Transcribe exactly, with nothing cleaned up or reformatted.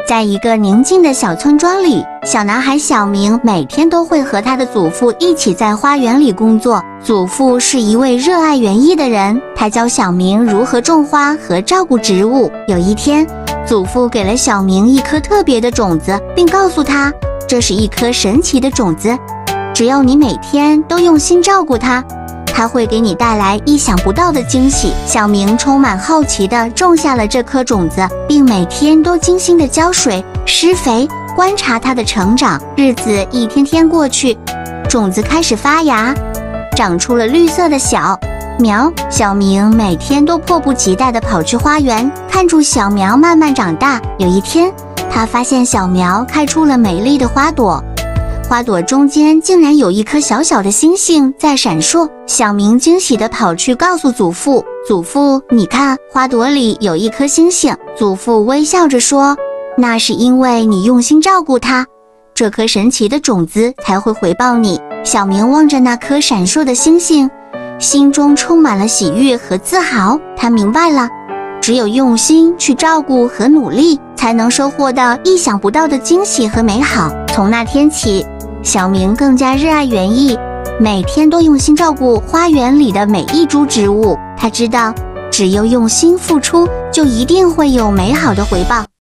在一个宁静的小村庄里，小男孩小明每天都会和他的祖父一起在花园里工作。祖父是一位热爱园艺的人，他教小明如何种花和照顾植物。有一天，祖父给了小明一颗特别的种子，并告诉他，这是一颗神奇的种子，只要你每天都用心照顾它，它会给你带来意想不到的惊喜。小明充满好奇地种下了这颗种子，并每天都精心地浇水、施肥，观察它的成长。日子一天天过去，种子开始发芽，长出了绿色的小苗。小明每天都迫不及待地跑去花园，看住小苗慢慢长大。有一天，他发现小苗开出了美丽的花朵，花朵中间竟然有一颗小小的星星在闪烁。小明惊喜地跑去告诉祖父，祖父，你看，花朵里有一颗星星。祖父微笑着说，那是因为你用心照顾它，这颗神奇的种子才会回报你。小明望着那颗闪烁的星星，心中充满了喜悦和自豪。他明白了，只有用心去照顾和努力，才能收获到意想不到的惊喜和美好。从那天起，小明更加热爱园艺，每天都用心照顾花园里的每一株植物。他知道，只有用心付出，就一定会有美好的回报。